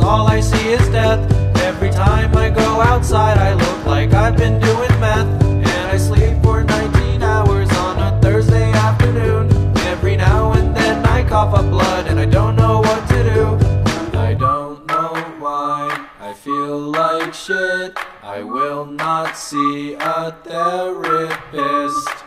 all I see is death. Every time I go outside I look like I've been doing meth. And I sleep for 19 hours on a Thursday afternoon. Every now and then I cough up blood and I don't know what to do. I don't know why I feel like shit. I will not see a therapist.